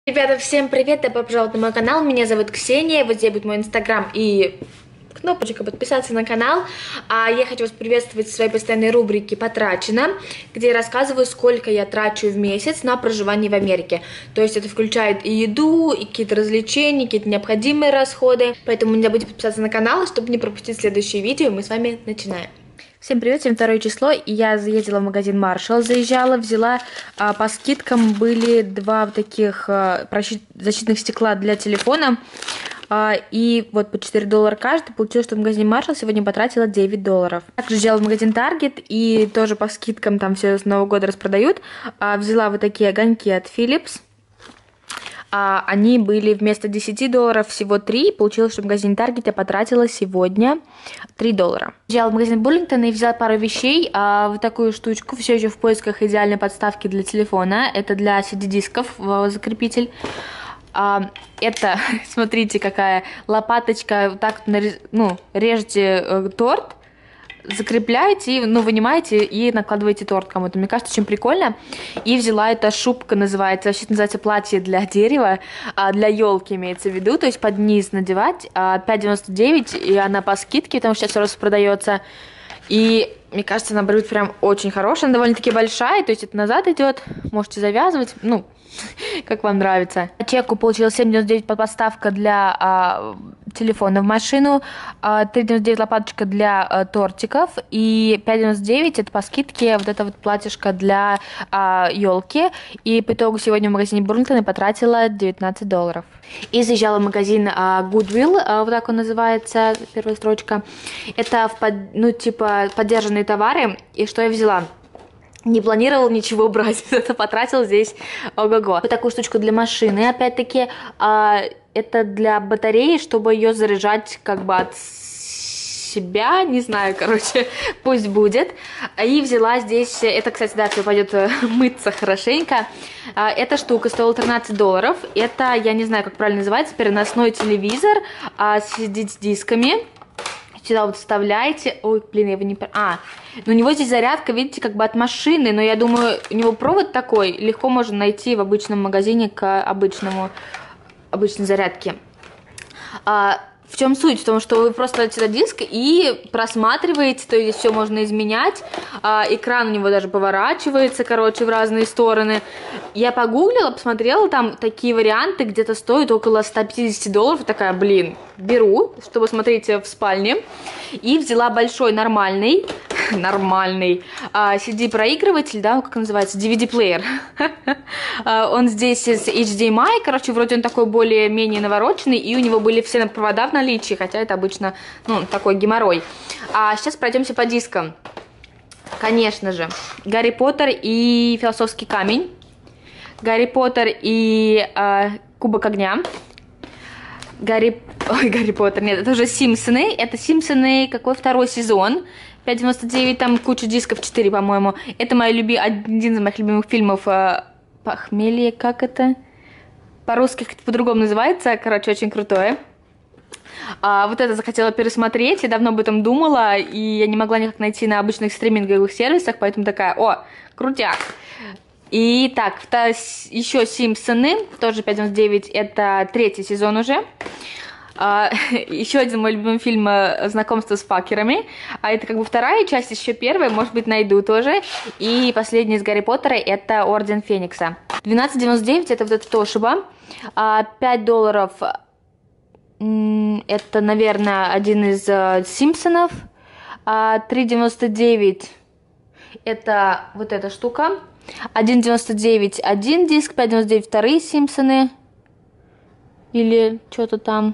Ребята, всем привет, добро пожаловать на мой канал, меня зовут Ксения, вот здесь будет мой инстаграм и кнопочка подписаться на канал. Я хочу вас приветствовать в своей постоянной рубрике «Потрачено», где я рассказываю, сколько я трачу в месяц на проживание в Америке. То есть это включает и еду, и какие-то развлечения, какие-то необходимые расходы, поэтому не забудьте подписаться на канал, чтобы не пропустить следующие видео, и мы с вами начинаем. Всем привет, сегодня 2 число, и я заездила в магазин Marshall, взяла, по скидкам были два таких защитных стекла для телефона, и вот по $4 каждый, получилось, что в магазине Marshall сегодня потратила $9. Также взяла в магазин Target, и тоже по скидкам там все с Нового года распродают, взяла вот такие огоньки от Philips. Они были вместо $10 всего 3. Получилось, что в магазине Target я потратила сегодня $3. Взяла в магазин Burlington и взяла пару вещей. Вот такую штучку. Все еще в поисках идеальной подставки для телефона. Это для CD-дисков закрепитель. Это, смотрите, какая лопаточка. Вот так режете торт. Закрепляете, вынимаете и накладываете торт кому-то. Мне кажется, очень прикольно. И взяла эта шубка, называется платье для дерева, для елки имеется в виду, то есть под низ надевать, $5.99, и она по скидке, потому что сейчас все продается. И мне кажется, она будет прям очень хорошая, она довольно-таки большая, то есть это назад идет, можете завязывать, как вам нравится. Чеку получилось $7.99 подставка для телефона в машину, $3.99 лопаточка для тортиков и $5.99 это по скидке вот это вот платьишко для елки. И по итогу сегодня в магазине Burlington потратила $19. И заезжала в магазин Goodwill, вот так он называется, первая строчка. Это поддержанные товары. И что я взяла? Не планировала ничего брать, это потратил здесь ого-го. Вот такую штучку для машины, опять-таки, это для батареи, чтобы ее заряжать от себя, не знаю, пусть будет. И взяла здесь, это, кстати, да, все пойдет мыться хорошенько. Эта штука стоила $13. Это, я не знаю, как правильно называется, переносной телевизор с CD-дисками. Сюда вот вставляете. Ой, блин, я его не... у него здесь зарядка, видите, от машины, но я думаю, у него провод такой, легко можно найти в обычном магазине к обычной зарядке. В чем суть? В том, что вы просто ставите сюда диск и просматриваете, то есть все можно изменять. Экран у него даже поворачивается, в разные стороны. Я погуглила, посмотрела, там такие варианты где-то стоят около $150. Такая, беру, чтобы смотреть в спальне. И взяла большой нормальный CD-проигрыватель, да, как он называется, DVD-плеер. Он здесь с HDMI, вроде он такой более-менее навороченный, и у него были все провода в наличии, хотя это обычно, такой геморрой. Сейчас пройдемся по дискам. Конечно же, Гарри Поттер и Философский камень, Гарри Поттер и Кубок огня, Гарри Поттер, нет, это уже Симпсоны, какой второй сезон, $5.99, там куча дисков, 4, по-моему. Это один из моих любимых фильмов, «Похмелье», как это? По-русски по-другому называется, очень крутое. Вот это захотела пересмотреть, я давно об этом думала, и я не могла никак найти на обычных стриминговых сервисах, поэтому такая, крутяк. И так, еще Симпсоны, тоже $5.99, это 3-й сезон уже. Еще один мой любимый фильм «Знакомство с факерами». Это вторая часть, еще первая, может быть, найду тоже. И последний из Гарри Поттера — это Орден Феникса. $12.99 это вот эта Тошиба. $5 это, наверное, один из Симпсонов. $3.99 это вот эта штука. $1.99 один диск, $5.99 вторые Симпсоны. Или что-то там.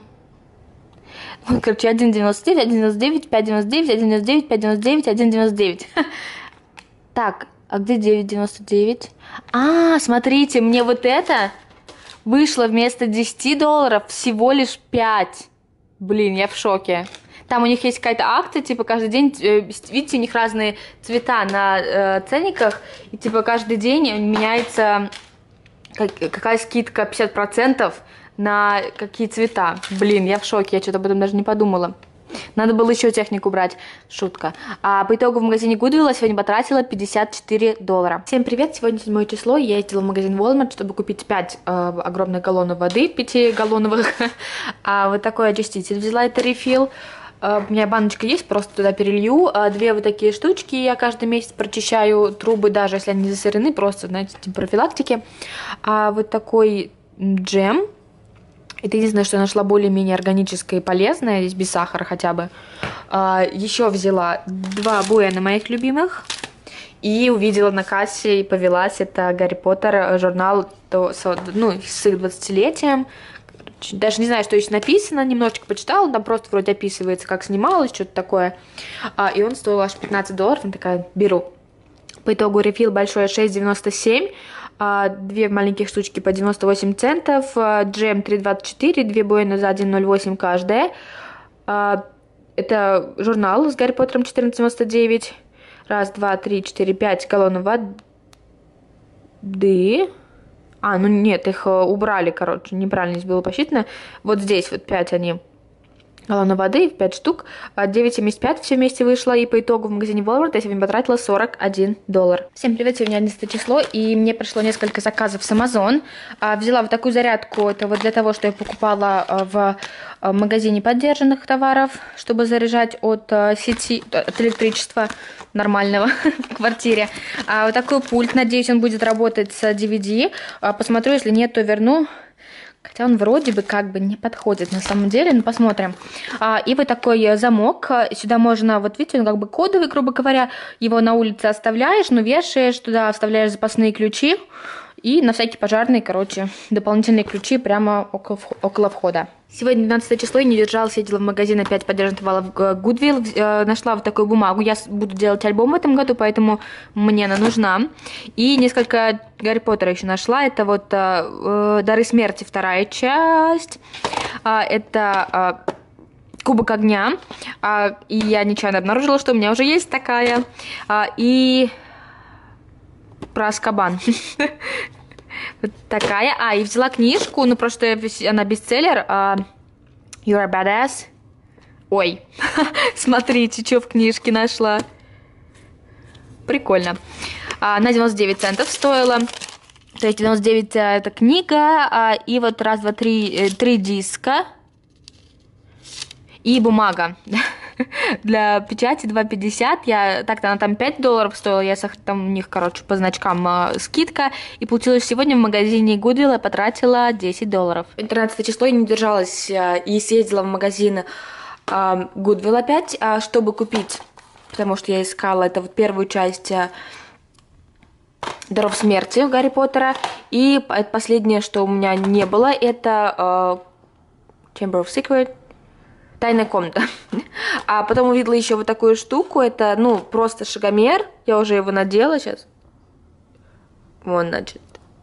$1.99, $1.99, $5.99, $1.99, $5.99, $1.99. Так, а где $9.99? Смотрите, мне вот это вышло вместо $10 всего лишь 5. Я в шоке. Там у них есть какая-то акция, каждый день, видите, у них разные цвета на ценниках, и каждый день меняется какая скидка, 50% на какие цвета. Я в шоке, я что-то об этом даже не подумала. Надо было еще технику брать. Шутка. А по итогу в магазине Goodwill я сегодня потратила $54. Всем привет! Сегодня 7 число. Я ездила в магазин Walmart, чтобы купить 5 огромных галлонов воды, 5-галлоновых. Вот такой очиститель взяла, это рефил. У меня баночка есть, просто туда перелью. 2 вот такие штучки. Я каждый месяц прочищаю трубы, даже если они засорены, просто, знаете, типа профилактики. Вот такой джем. Это единственное, что я нашла более-менее органическое и полезное, здесь без сахара хотя бы. Еще взяла 2 буэна моих любимых. И увидела на кассе и повелась. Это Гарри Поттер, журнал с их 20-летием. Даже не знаю, что здесь написано, немножечко почитала, там просто вроде описывается, как снималось, что-то такое. И он стоил аж $15, я такая, беру. По итогу рефил большой $6,97, 2 маленьких штучки по 98 центов, джем $3,24, 2 буэны за $1,08 каждая. Это журнал с Гарри Поттером $14,99. 1, 2, 3, 4, 5 галлонов воды. Ну нет, их убрали, короче, неправильно здесь было посчитано. Вот здесь вот 5 они галлонов воды, 5 штук, 9,75 все вместе вышло, и по итогу в магазине Walmart я сегодня потратила $41. Всем привет, сегодня 11 число, и мне пришло несколько заказов с Amazon. Взяла вот такую зарядку, это вот для того, что я покупала в магазине поддержанных товаров, чтобы заряжать от сети, от электричества нормального в квартире. Вот такой пульт, надеюсь, он будет работать с DVD. Посмотрю, если нет, то верну. Хотя он вроде бы как бы не подходит на самом деле, но посмотрим. И вот такой замок. Сюда можно, вот видите, он как бы кодовый, грубо говоря. Его на улице оставляешь, но вешаешь, туда вставляешь запасные ключи. И на всякий пожарный, короче, дополнительные ключи прямо около входа. Сегодня 12 число, я не держалась, ездила в магазин опять поддержанных товаров Goodwill. Нашла вот такую бумагу. Я буду делать альбом в этом году, поэтому мне она нужна. И несколько Гарри Поттера еще нашла. Это вот «Дары смерти», 2 часть. Это «Кубок огня». И я нечаянно обнаружила, что у меня уже есть такая. И про Азкабан. Вот такая. И взяла книжку, ну просто она бестселлер. You're a Badass. Ой, смотрите, что в книжке нашла. Прикольно. На 99 центов стоила. То есть 99 это книга. И вот 1, 2, 3 диска. И бумага. Для печати $2,50. Так-то она там $5 стоила. Я там у них, короче, по значкам скидка. И получилось сегодня в магазине Goodwill я потратила $10. 13 число я не держалась и съездила в магазин Goodwill опять, чтобы купить. Потому что я искала это вот первую часть «Даров смерти» Гарри Поттера. И последнее, что у меня не было, это Chamber of Secret. Тайная комната. Потом увидела еще вот такую штуку. Это, ну, просто шагомер. Я уже его надела сейчас. Вон, значит.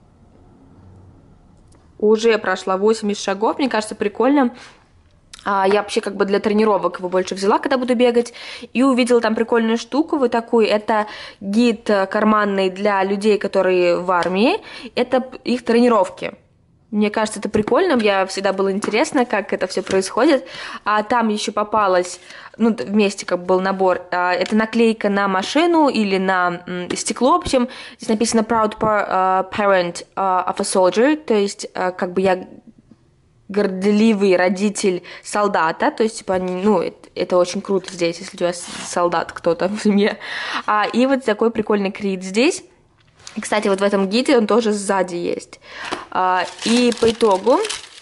Уже прошла 80 шагов. Мне кажется, прикольно. Я вообще как бы для тренировок его больше взяла, когда буду бегать. И увидела там прикольную штуку вот такую. Это гид карманный для людей, которые в армии. Это их тренировки. Мне кажется, это прикольно, мне всегда было интересно, как это все происходит. Там еще попалась, ну, вместе как бы был набор, это наклейка на машину или на стекло. В общем, здесь написано Proud Parent of a Soldier, то есть как бы я горделивый родитель солдата, то есть, типа, ну, это очень круто здесь, если у тебя солдат кто-то в семье. И вот такой прикольный крит здесь. Кстати, вот в этом гиде он тоже сзади есть. И по итогу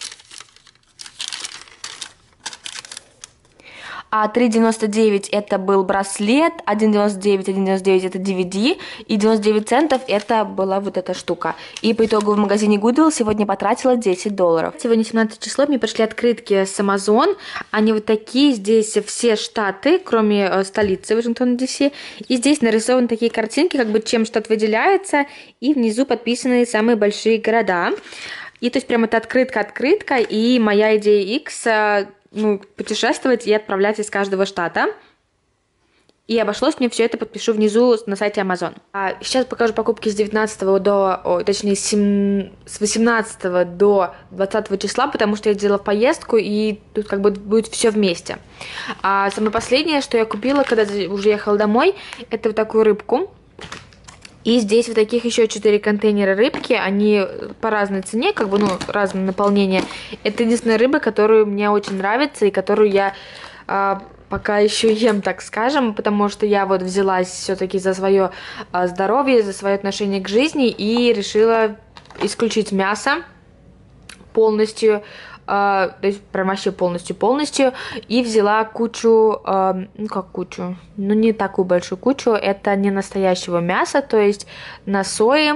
$3,99 это был браслет, $1,99 это DVD, и 99 центов это была вот эта штука. И по итогу в магазине Goodwill сегодня потратила $10. Сегодня 17 число, мне пришли открытки с Amazon. Они вот такие, здесь все штаты, кроме столицы Вашингтона, Д.С. И здесь нарисованы такие картинки, как бы чем штат выделяется, и внизу подписаны самые большие города. И то есть прям это открытка, и моя идея X, ну, путешествовать и отправлять из каждого штата. И обошлось мне все это, подпишу внизу на сайте Amazon. Сейчас покажу покупки с 19 до, точнее, с 18 до 20 числа, потому что я сделала поездку, и тут как бы будет все вместе. Самое последнее, что я купила, когда уже ехала домой, это вот такую рыбку. И здесь вот таких еще 4 контейнера рыбки, они по разной цене, как бы, ну, разное наполнение. Это единственная рыба, которую мне очень нравится и которую я пока еще ем, так скажем, потому что я вот взялась все-таки за свое здоровье, за свое отношение к жизни и решила исключить мясо полностью, то есть прям вообще полностью, и взяла кучу, ну как кучу, ну не такую большую кучу, это не настоящего мяса, то есть на сое.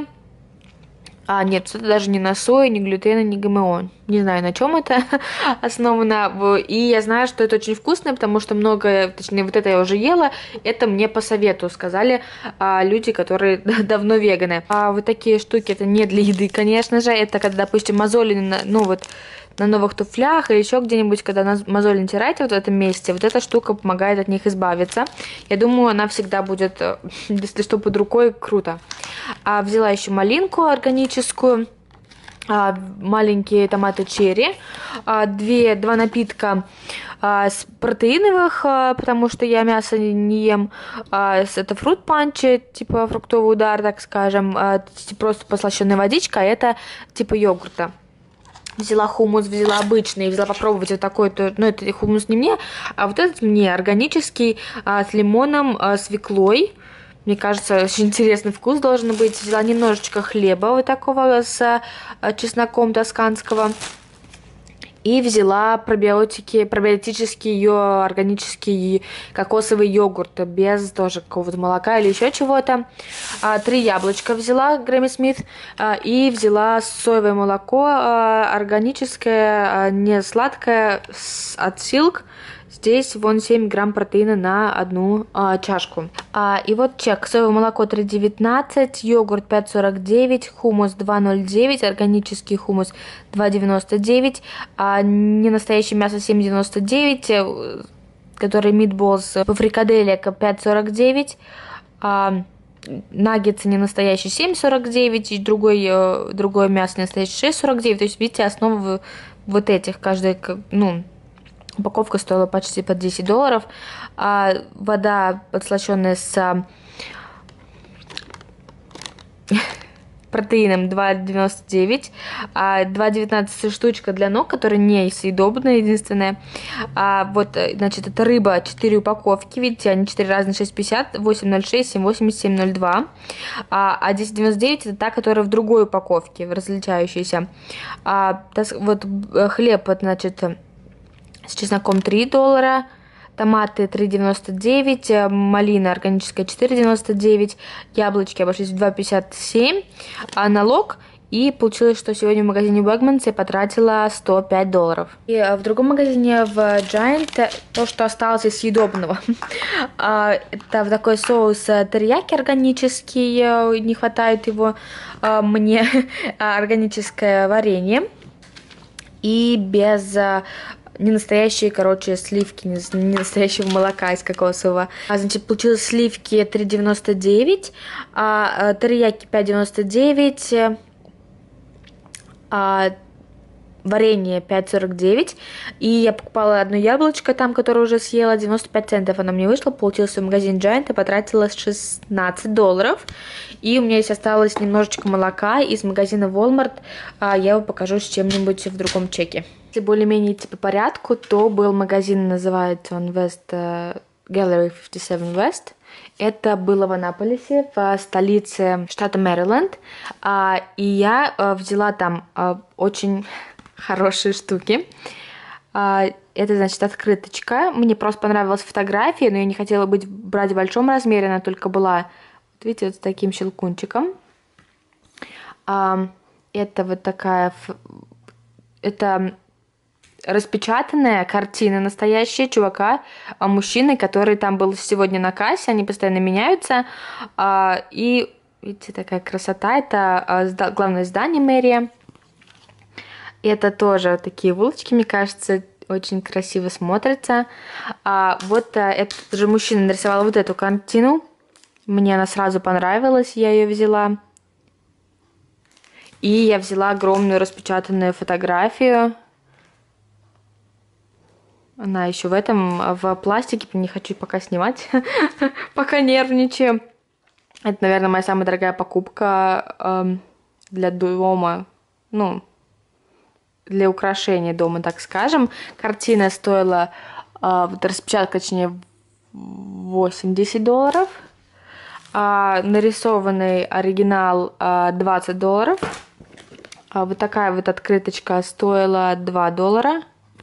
Нет, это даже не на сое, ни глютена, ни ГМО. Не знаю, на чем это основано. И я знаю, что это очень вкусно, потому что много, точнее, вот это я уже ела. Это мне по совету сказали люди, которые давно веганы. Вот такие штуки, это не для еды, конечно же. Это когда, допустим, мозоли, ну вот, на новых туфлях или еще где-нибудь, когда мозоли натираете вот в этом месте, вот эта штука помогает от них избавиться. Я думаю, она всегда будет, если что, под рукой, круто. Взяла еще малинку органическую, маленькие томаты черри, два напитка с протеиновых, потому что я мясо не ем. Это фрут панчи, типа фруктовый удар, так скажем, просто послащенная водичка, а это типа йогурта. Взяла хумус, взяла обычный, взяла попробовать вот такой, ну это хумус не мне, а вот этот мне, органический, с лимоном, свеклой. Мне кажется, очень интересный вкус должен быть. Взяла немножечко хлеба вот такого с чесноком тосканского. И взяла пробиотический ее органический кокосовый йогурт без тоже какого-то молока или еще чего-то. 3 яблочка взяла Грэмми Смит. И взяла соевое молоко органическое, не сладкое, от Silk. Здесь вон 7 грамм протеина на одну чашку. И вот чек. Соевое молоко 3,19, йогурт 5,49, хумус 2,09, органический хумус 2,99, не настоящее мясо 7,99, который meatballs по фрикаделек 5,49, наггетсы не настоящие 7,49, и другое мясо не настоящее 6,49. То есть, видите, основы вот этих, каждая, ну, упаковка стоила почти под $10. Вода подслащенная с протеином 2,99. 2,19 штучка для ног, которая несъедобная, единственная. Вот, значит, это рыба, 4 упаковки. Видите, они 4 разные, 6,50, 8,06, 7,80, 7,02. 10,99 это та, которая в другой упаковке, в различающейся. Вот хлеб, значит, с чесноком $3, томаты 3,99, малина органическая 4,99, яблочки обошлись в 2,57, налог. И получилось, что сегодня в магазине Wegmans я потратила $105. И в другом магазине, в Giant, то, что осталось из съедобного, это в такой соус терияки органический, не хватает его мне, органическое варенье. И без не настоящие, короче, сливки, не настоящего молока из кокосового. Значит, получилось сливки 3,99, терияки 5,99, варенье 5,49. И я покупала одно яблочко там, которое уже съела, 95 центов оно мне вышло. Получилось в магазин Giant, я потратила $16. И у меня здесь осталось немножечко молока из магазина Walmart. Я его покажу с чем-нибудь в другом чеке. Если более-менее идти по порядку, то был магазин, называется он Gallery 57 West. Это было в Аннаполисе, в столице штата Мэриленд. И я взяла там очень хорошие штуки. Это, значит, открыточка. Мне просто понравилась фотография, но я не хотела брать в большом размере, она только была, вот видите, вот с таким щелкунчиком. Это вот такая... Это распечатанная картина настоящая чувака, мужчины, который там был сегодня на кассе, они постоянно меняются. И, видите, такая красота. Это главное здание мэрии. Это тоже такие булочки, мне кажется, очень красиво смотрится. Вот этот же мужчина нарисовал вот эту картину. Мне она сразу понравилась, я ее взяла. И я взяла огромную распечатанную фотографию. Она еще в пластике, не хочу пока снимать, пока нервничаю. Это, наверное, моя самая дорогая покупка для дома, ну, для украшения дома, так скажем. Картина стоила, распечатка, точнее, $80. Нарисованный оригинал $20. Вот такая вот открыточка стоила $2.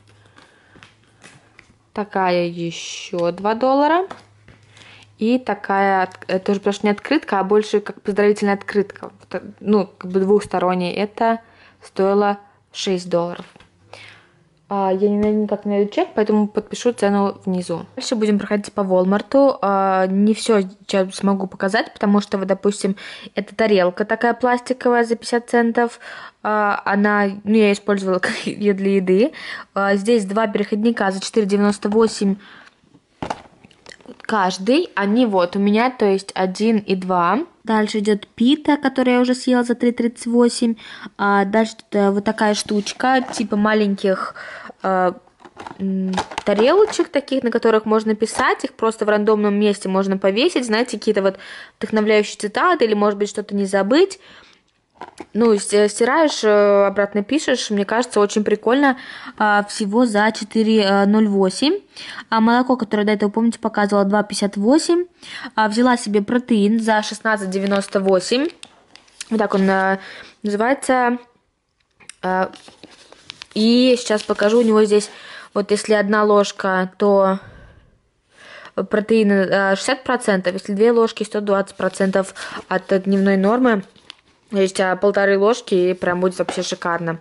Такая еще $2. И такая, тоже потому что не открытка, а больше как поздравительная открытка. Ну, как бы двухсторонняя. Это стоило $6. Я никак не найду чек, поэтому подпишу цену внизу. Дальше будем проходить по Walmart. Не все сейчас смогу показать, потому что, вот, допустим, эта тарелка такая пластиковая за 50 центов. Она, ну, я использовала ее для еды. Здесь два переходника за $4,98 каждый. Они вот у меня, то есть 1 и 2. Дальше идет пита, которую я уже съела за $3,38. Дальше вот такая штучка, типа маленьких тарелочек таких, на которых можно писать. Их просто в рандомном месте можно повесить. Знаете, какие-то вот вдохновляющие цитаты или, может быть, что-то не забыть. Ну, стираешь, обратно пишешь. Мне кажется, очень прикольно. Всего за $4,08. Молоко, которое до этого, помните, показывала, $2,58. Взяла себе протеин за $16,98. Вот так он называется. И сейчас покажу. У него здесь, вот если 1 ложка, то протеина 60%. Если 2 ложки, 120% от дневной нормы. То есть 1,5 ложки, и прям будет вообще шикарно.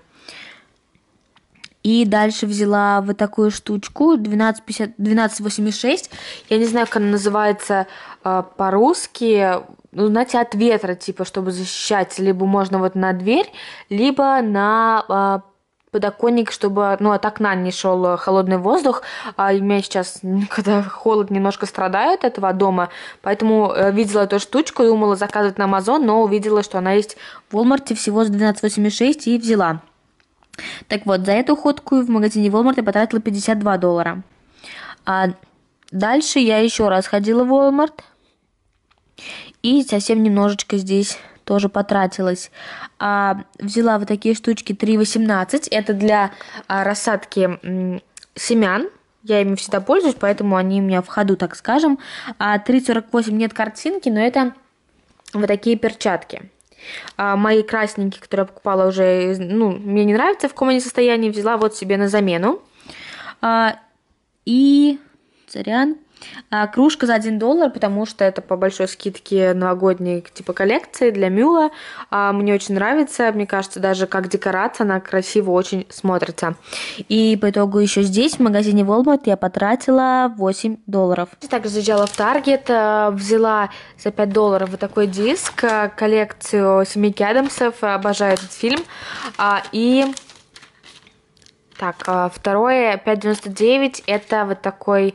И дальше взяла вот такую штучку, 12,86. Я не знаю, как она называется по-русски. Ну, знаете, от ветра, типа, чтобы защищать. Либо можно вот на дверь, либо на подоконник, чтобы, ну, от окна не шел холодный воздух. У меня сейчас, когда холод, немножко страдает от этого дома, поэтому видела эту штучку, думала заказывать на Amazon, но увидела, что она есть в Walmart всего за $12,86 и взяла. Так вот, за эту ходку в магазине Walmart я потратила $52. Дальше я еще раз ходила в Walmart и совсем немножечко здесь тоже потратилась. Взяла вот такие штучки $3,18. Это для рассадки семян. Я ими всегда пользуюсь, поэтому они у меня в ходу, так скажем. $3,48 нет картинки, но это вот такие перчатки. Мои красненькие, которые я покупала уже, ну, мне не нравятся, в каком они состоянии, взяла вот себе на замену. И, сорян, кружка за $1, потому что это по большой скидке новогодней типа коллекции для Мюла. Мне очень нравится, мне кажется, даже как декорация она красиво очень смотрится. И по итогу еще здесь, в магазине Walmart, я потратила $8. Также заезжала в Target, взяла за $5 вот такой диск, коллекцию Семейки Адамсов, обожаю этот фильм. И так, второе, $5,99, это вот такой,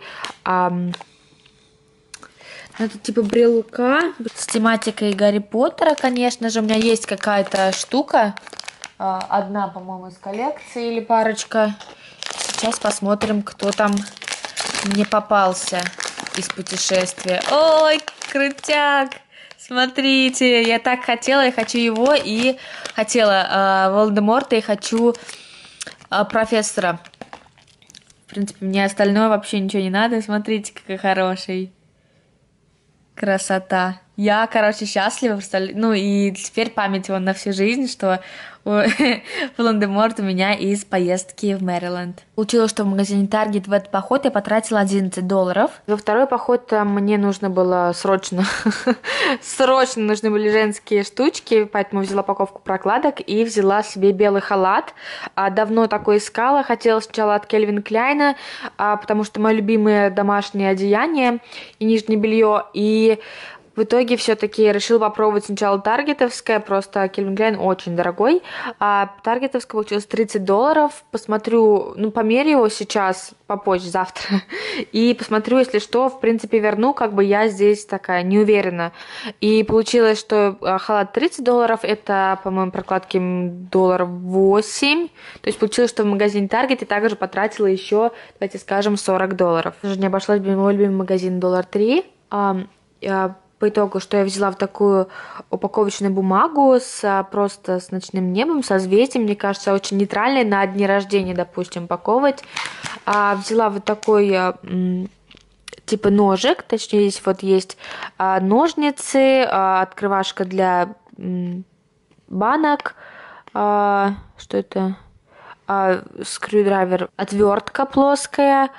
это типа брелка с тематикой Гарри Поттера, конечно же. У меня есть какая-то штука, одна, по-моему, из коллекции или парочка. Сейчас посмотрим, кто там мне попался из путешествия. Ой, крутяк! Смотрите, я так хотела, я хочу его, и хотела Волан-де-Морта, и хочу профессора. В принципе, мне остальное вообще ничего не надо. Смотрите, какой хороший. Красота. Я, короче, счастлива. Ну, и теперь память его на всю жизнь, что Волан-де-Морт у меня из поездки в Мэриленд. Получилось, что в магазине Target в этот поход я потратила $11. Во второй поход мне нужно было срочно нужны были женские штучки, поэтому взяла упаковку прокладок и взяла себе белый халат. Давно такой искала, хотела сначала от Calvin Klein, потому что мое любимое домашнее одеяние и нижнее белье, и В итоге все-таки я решила попробовать сначала таргетовское, просто Calvin Klein очень дорогой, а таргетовское получилось $30. Посмотрю, ну, померю его сейчас, попозже, завтра, и посмотрю, если что, в принципе, верну, как бы я здесь такая не уверена. И получилось, что халат $30, это, по моим прокладке, $8. То есть получилось, что в магазине Target я также потратила еще, давайте скажем, $40. Даже не обошлась бы мой любимый магазин $3. По итогу, что я взяла в такую упаковочную бумагу просто с ночным небом, созвездием, мне кажется, очень нейтральной на дни рождения, допустим, упаковывать. Взяла вот такой типа ножик, точнее здесь вот есть ножницы, открывашка для банок, что это, скрюдрайвер, отвертка плоская,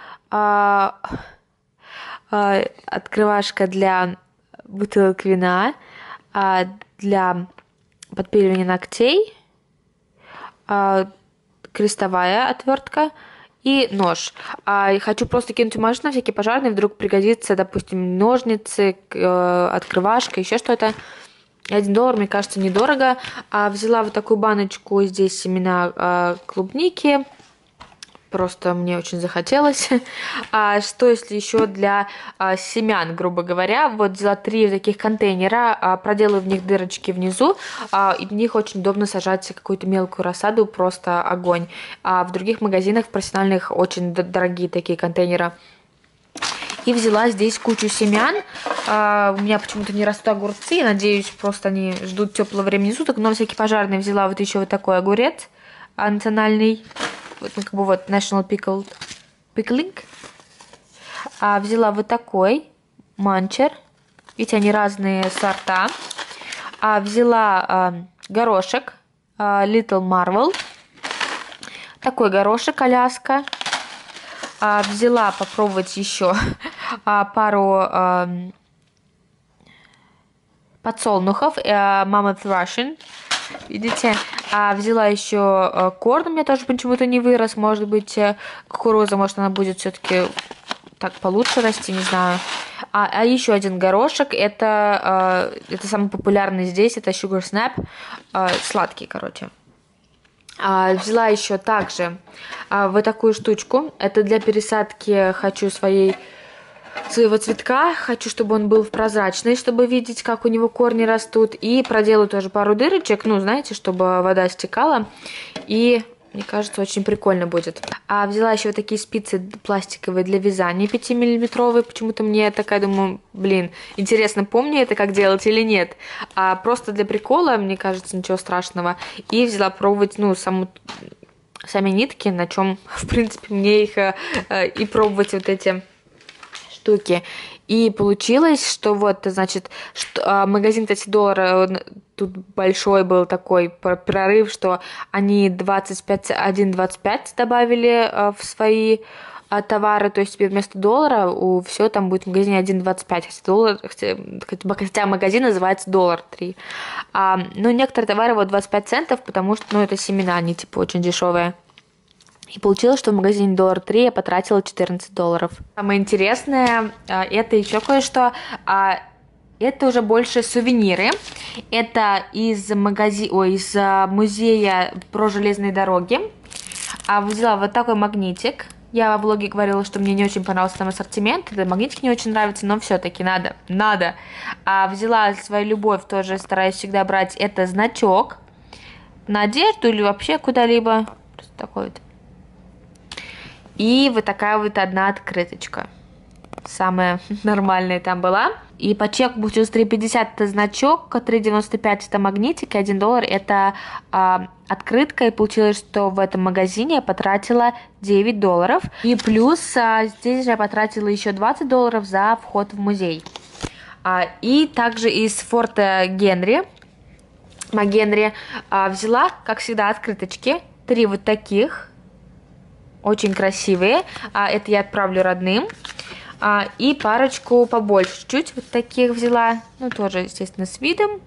открывашка для бутылок вина, для подпиливания ногтей, крестовая отвертка и нож. Хочу просто кинуть в машину на всякий пожарный, вдруг пригодится, допустим, ножницы, открывашка, еще что-то. $1, мне кажется, недорого. Взяла вот такую баночку, здесь семена клубники. Просто мне очень захотелось. Что если еще для семян, грубо говоря, вот взяла 3 таких контейнера, проделаю в них дырочки внизу, и в них очень удобно сажать какую-то мелкую рассаду, просто огонь. В других магазинах профессиональных очень дорогие такие контейнеры. И взяла здесь кучу семян. У меня почему-то не растут огурцы, надеюсь, просто они ждут теплого времени суток, но на всякий пожарный взяла вот еще вот такой огурец национальный. Вот, ну, как бы вот National Pickling. Взяла вот такой манчер. Видите, они разные сорта. Взяла горошек Little Marvel. Такой горошек Аляска. Взяла попробовать еще пару подсолнухов Mammoth Russian. Видите? Взяла еще корн, у меня тоже почему-то не вырос. Может быть, кукуруза, может, она будет все-таки так получше расти, не знаю. Еще один горошек, это самый популярный здесь, это Sugar Snap, сладкий, короче. Взяла еще также вот такую штучку, это для пересадки хочу своего цветка, хочу, чтобы он был прозрачный, чтобы видеть, как у него корни растут, и проделаю тоже пару дырочек, ну, знаете, чтобы вода стекала, и мне кажется, очень прикольно будет. Взяла еще вот такие спицы пластиковые для вязания 5-миллиметровые, почему-то мне такая, думаю, блин, интересно, помню это, как делать или нет, просто для прикола, мне кажется, ничего страшного, и взяла пробовать, ну, сами нитки, на чем, в принципе, мне их и пробовать вот эти штуки. И получилось, что вот, значит, магазин $30, тут большой был такой прорыв, что они 1,25 добавили в свои товары, то есть теперь вместо доллара все там будет в магазине 1,25, хотя магазин называется $3. Но некоторые товары вот 25 центов, потому что, ну, это семена, они типа очень дешевые. И получилось, что в магазине $3 я потратила $14. Самое интересное, это еще кое-что. Это уже больше сувениры. Это из музея про железные дороги. Взяла вот такой магнитик. Я во влоге говорила, что мне не очень понравился там ассортимент. Этот магнитик не очень нравится, но все-таки надо. Взяла свою любовь, тоже стараюсь всегда брать. Это значок на одежду или вообще куда-либо. Просто такой вот. И вот такая вот одна открыточка. Самая нормальная там была. И по чеку получилось $3,50 это значок, $3,95 это магнитик, и $1 это открытка. И получилось, что в этом магазине я потратила $9. И плюс здесь же я потратила еще $20 за вход в музей. И также из форта МакГенри взяла, как всегда, открыточки. 3 вот таких. Очень красивые. Это я отправлю родным. И парочку побольше чуть вот таких взяла. Ну, тоже, естественно, с видом.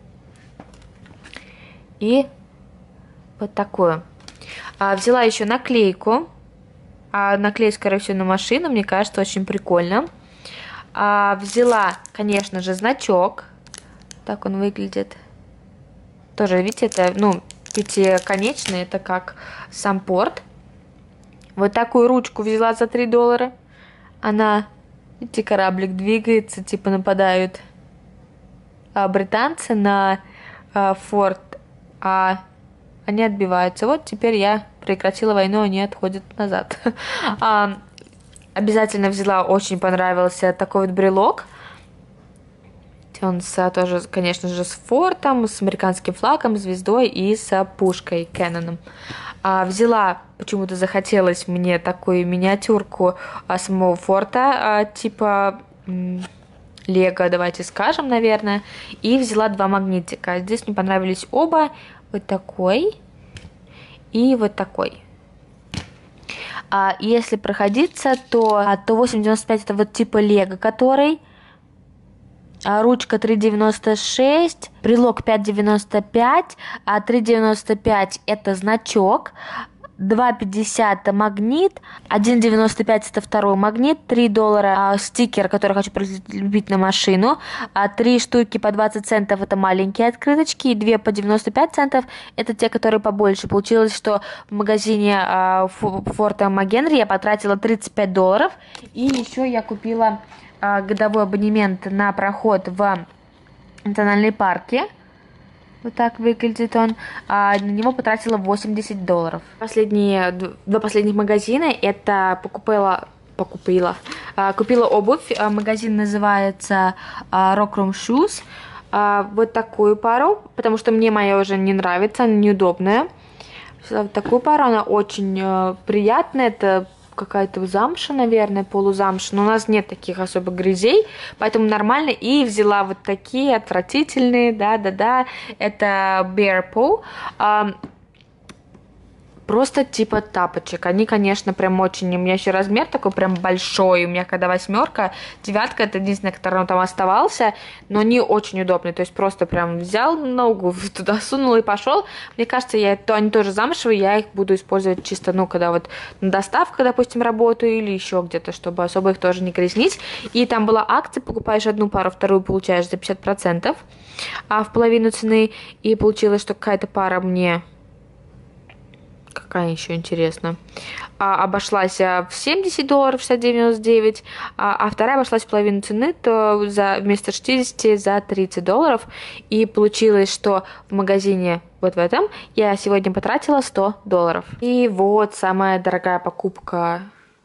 И вот такую. Взяла еще наклейку. Наклею, скорее всего, на машину. Мне кажется, очень прикольно. Взяла, конечно же, значок. Так он выглядит. Тоже, видите, это, ну, пятиконечный, это как сам порт. Вот такую ручку взяла за $3. Она, видите, кораблик двигается, типа нападают британцы на форт, а они отбиваются. Вот теперь я прекратила войну, они отходят назад. Обязательно взяла, очень понравился такой вот брелок. Он тоже, конечно же, с фортом, с американским флагом, звездой и с пушкой Кэноном. Взяла, почему-то захотелось мне такую миниатюрку самого форта, типа Лего, давайте скажем, наверное. И взяла 2 магнитика. Здесь мне понравились оба. Вот такой и вот такой. Если проходиться, то 8,95 это вот типа Лего, который... Ручка 3,96, брелок 5,95, 3,95 это значок, 2,50 магнит, 1,95 это второй магнит, $3 стикер, который хочу прилепить на машину, 3 штуки по 20 центов это маленькие открыточки, и 2 по 95 центов это те, которые побольше. Получилось, что в магазине Форта МакГенри я потратила $35, и еще я купила годовой абонемент на проход в национальные парки. Вот так выглядит он. На него потратила $80. Два последних магазина. Это купила обувь. Магазин называется Rock Room Shoes. Вот такую пару, потому что мне моя уже не нравится, она неудобная. Вот такую пару, она очень приятная. Это какая-то замша, наверное, полузамша, но у нас нет таких особо грязей, поэтому нормально. И взяла вот такие отвратительные, да, это Bear Paw, просто типа тапочек. Они, конечно, прям очень... У меня еще размер такой прям большой. У меня когда 8, 9 это единственное, который там оставался. Но они очень удобные. То есть просто прям взял ногу, туда сунул и пошел. Мне кажется, они тоже замшевые. Я их буду использовать чисто, ну, когда вот на доставках, допустим, работаю или еще где-то, чтобы особо их тоже не грязнить. И там была акция. Покупаешь одну пару, вторую получаешь за 50%. В половину цены. И получилось, что какая-то пара мне... Какая еще интересно. Обошлась в $70, 69,99, а вторая обошлась в половину цены, то вместо 60 за $30. И получилось, что в магазине вот в этом я сегодня потратила $100. И вот самая дорогая покупка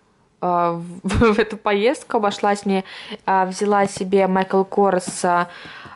в эту поездку обошлась мне. Взяла себе Michael Kors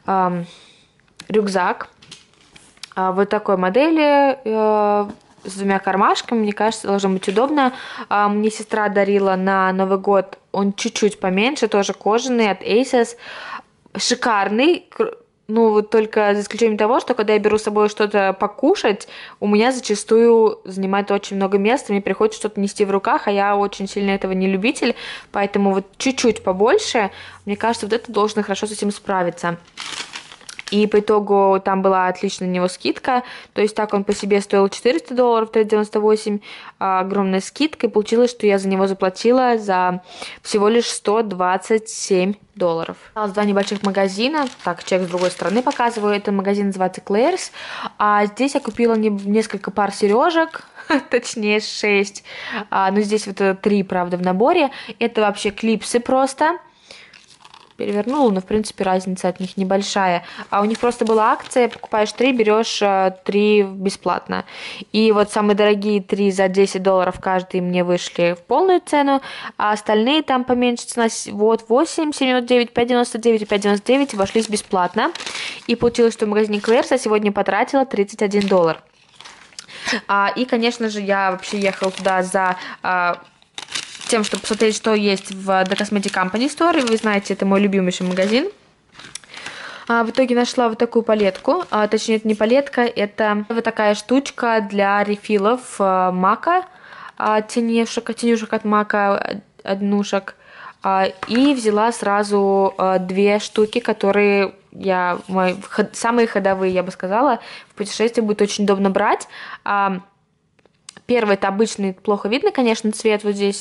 рюкзак вот такой модели, с 2 кармашками, мне кажется, должно быть удобно. Мне сестра дарила на Новый год, он чуть-чуть поменьше, тоже кожаный, от Asos. Шикарный, ну, вот только за исключением того, что когда я беру с собой что-то покушать, у меня зачастую занимает очень много места, мне приходится что-то нести в руках, а я очень сильно этого не любитель, поэтому вот чуть-чуть побольше, мне кажется, вот это должно хорошо с этим справиться. И по итогу там была отличная на него скидка. То есть так он по себе стоил $400, $398. Огромная скидка. И получилось, что я за него заплатила за всего лишь $127. Осталось 2 небольших магазина. Так, чек с другой стороны показываю. Это магазин называется Claire's. А здесь я купила несколько пар сережек. Точнее 6. Но здесь вот 3, правда, в наборе. Это вообще клипсы просто. Перевернула, но в принципе разница от них небольшая. У них просто была акция, покупаешь 3, берешь 3 бесплатно. И вот самые дорогие 3 за $10 каждый мне вышли в полную цену, а остальные там поменьше цена, вот 8, 7,99, 5,99 и 5,99 обошлись бесплатно. И получилось, что в магазине Claire's я сегодня потратила $31. И, конечно же, я вообще ехала туда за... тем, чтобы посмотреть, что есть в The Cosmetic Company Store. Вы знаете, это мой любимейший магазин. В итоге нашла вот такую палетку. Точнее, это не палетка, это вот такая штучка для рефилов мака. Тенюшек от мака, однушек. И взяла сразу 2 штуки, которые самые ходовые, я бы сказала. В путешествии будет очень удобно брать. Первый это обычный, плохо видно, конечно, цвет вот здесь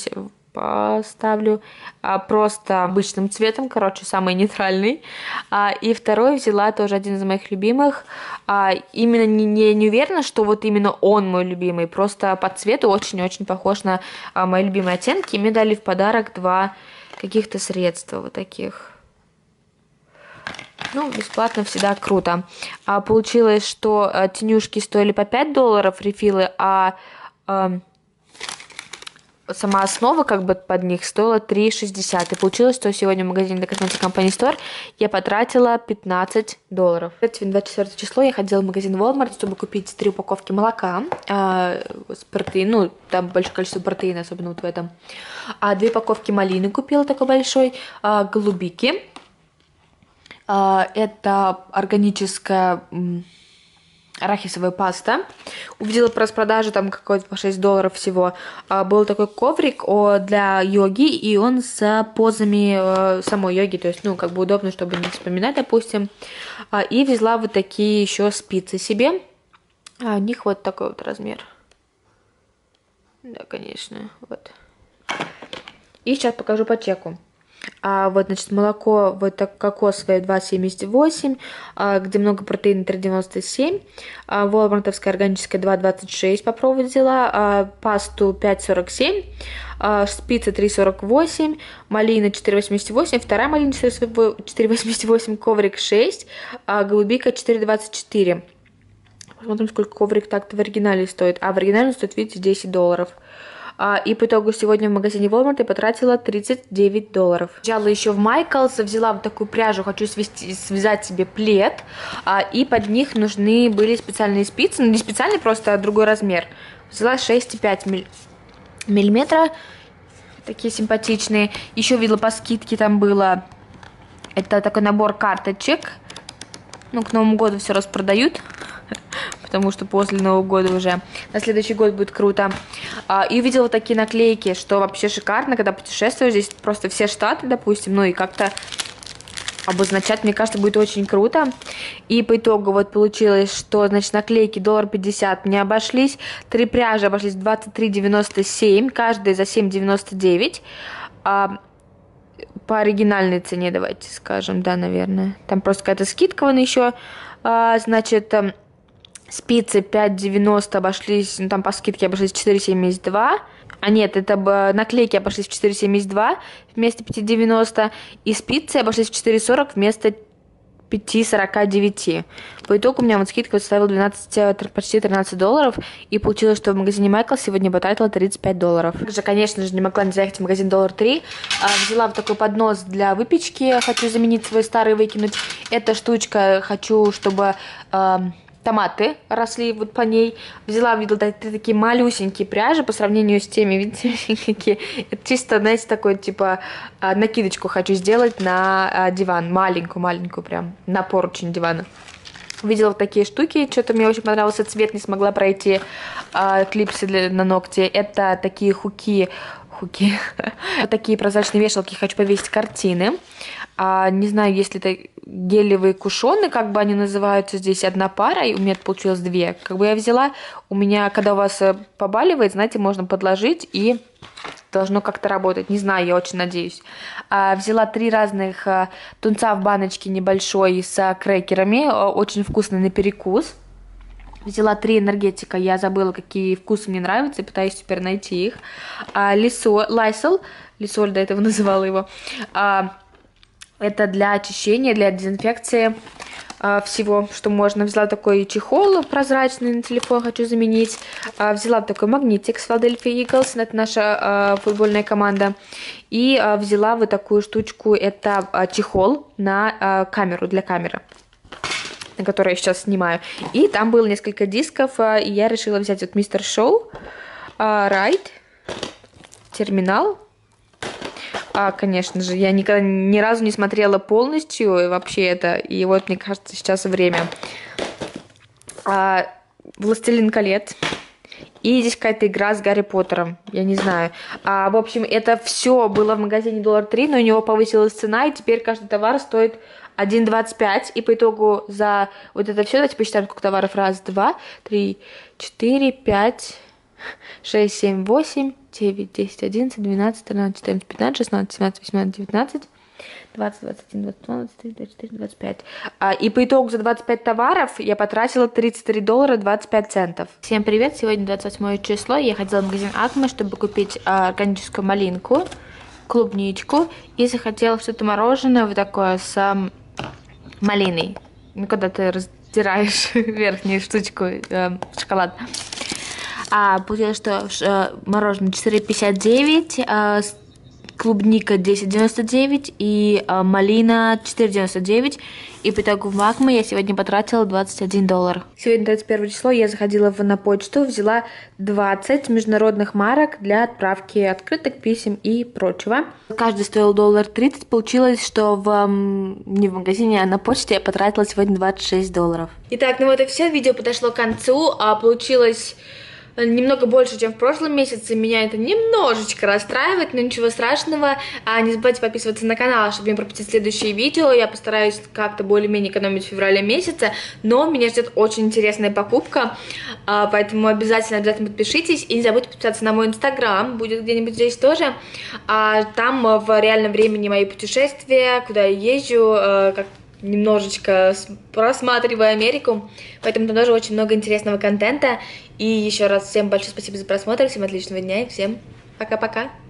поставлю просто обычным цветом, короче, самый нейтральный. И второй взяла тоже один из моих любимых. Именно не уверена, что вот именно он мой любимый, просто по цвету очень-очень похож на мои любимые оттенки. И мне дали в подарок 2 каких-то средства вот таких. Ну, бесплатно всегда круто. Получилось, что тенюшки стоили по $5 рефилы, сама основа как бы под них стоила $3,60. И получилось, что сегодня в магазине The Cosmetic Company Store я потратила $15. 24 число я ходила в магазин Walmart, чтобы купить 3 упаковки молока с протеином, ну, там большое количество протеина, особенно вот в этом. 2 упаковки малины купила такой большой, голубики. Это органическая арахисовая паста. Увидела по распродаже там какой-то по $6 всего. Был такой коврик для йоги, и он с позами самой йоги, то есть, ну, как бы удобно, чтобы не вспоминать, допустим. И взяла вот такие еще спицы себе. У них вот такой вот размер. Да, конечно, вот. И сейчас покажу по чеку. Вот, значит, молоко вот так кокосовое 2,78, где много протеина 3,97, волмартовская органическая 2,26 попробовать взяла, пасту 5,47, спицы 3,48, малина 4,88, вторая малина 4,88, коврик 6, голубика 4,24. Посмотрим, сколько коврик так-то в оригинале стоит. В оригинале стоит, видите, $10. И по итогу сегодня в магазине Walmart я потратила $39. Взяла еще в Michaels, взяла вот такую пряжу, хочу связать себе плед, и под них нужны были специальные спицы, ну не специальные, просто другой размер. Взяла 6,5 миллиметра, такие симпатичные. Еще видела по скидке там было, это такой набор карточек, ну к Новому году все распродают. Потому что после Нового года уже на следующий год будет круто. И увидела вот такие наклейки, что вообще шикарно, когда путешествуешь, здесь просто все штаты, допустим, ну и как-то обозначать, мне кажется, будет очень круто. И по итогу вот получилось, что, значит, наклейки $1.50 мне обошлись, 3 пряжи обошлись $23,97, каждая за $7,99. По оригинальной цене, давайте скажем, да, наверное. Там просто какая-то скидка вон еще, значит... Спицы 5,90 обошлись, ну там по скидке обошлись 4,72. Нет, это наклейки обошлись в 4,72 вместо 5,90. И спицы обошлись в 4,40 вместо 5,49. По итогу у меня вот скидка составила почти $13. И получилось, что в магазине Michaels сегодня потратила $35. Также, конечно же, не могла не заехать в магазин $3. Взяла вот такой поднос для выпечки. Хочу заменить свой старый, выкинуть. Эта штучка, хочу, чтобы... томаты росли вот по ней. Взяла, видела такие малюсенькие пряжи по сравнению с теми, видите, какие. Это чисто, знаете, такой, типа, накидочку хочу сделать на диван. Маленькую прям, на поручень дивана. Видела вот такие штуки, что-то мне очень понравился цвет, не смогла пройти. Клипсы на ногти. Это такие хуки. Вот такие прозрачные вешалки, хочу повесить картины. Не знаю, если это гелевые кушоны, как бы они называются, здесь одна пара, и у меня получилось 2. Как бы я взяла, у меня, когда у вас побаливает, знаете, можно подложить, и должно как-то работать. Не знаю, я очень надеюсь. Взяла 3 разных тунца в баночке небольшой с крекерами, очень вкусный на перекус. Взяла 3 энергетика, я забыла, какие вкусы мне нравятся, и пытаюсь теперь найти их. Lysol, до этого называла его. Это для очищения, для дезинфекции всего, что можно. Взяла такой чехол прозрачный на телефон, хочу заменить. Взяла такой магнитик с Philadelphia Eagles, это наша футбольная команда. И взяла вот такую штучку, это чехол на камеру, для камеры, на которой я сейчас снимаю. И там было несколько дисков, и я решила взять вот Mr. Show, Ride, Терминал. Конечно же, я никогда ни разу не смотрела полностью вообще это, и вот, мне кажется, сейчас время. Властелин колец. И здесь какая-то игра с Гарри Поттером, я не знаю. В общем, это все было в магазине $3, но у него повысилась цена, и теперь каждый товар стоит $1,25. И по итогу за вот это все, давайте посчитаем, сколько товаров. 1, 2, 3, 4, 5, 6, 7, 8, 9, 10, 11, 12, 13, 14, 15, 16, 17, 18, 19, 20, 21, 22, 23, 24, 25. И по итогу за 25 товаров я потратила $33 25 центов. Всем привет! Сегодня 28 число. Я ходила в магазин Акме, чтобы купить органическую малинку, клубничку. И захотела что-то мороженое вот такое с малиной. Ну, когда ты раздираешь верхнюю штучку шоколад. Получилось, что мороженое 4,59, клубника 10,99 и малина 4,99. И по итогу в Акме я сегодня потратила $21. Сегодня 31 число, я заходила на почту, взяла 20 международных марок для отправки открыток, писем и прочего. Каждый стоил $1.30. Получилось, что не в магазине, а на почте я потратила сегодня $26. Итак, ну вот и все, видео подошло к концу, получилось немного больше, чем в прошлом месяце. Меня это немножечко расстраивает, но ничего страшного. Не забывайте подписываться на канал, чтобы не пропустить следующие видео. Я постараюсь как-то более-менее экономить в феврале месяце, но меня ждет очень интересная покупка, поэтому обязательно подпишитесь. И не забудьте подписаться на мой инстаграм, будет где-нибудь здесь тоже. Там в реальном времени мои путешествия, куда я езжу, как немножечко просматриваю Америку, поэтому там тоже очень много интересного контента. И еще раз всем большое спасибо за просмотр, всем отличного дня и всем пока-пока.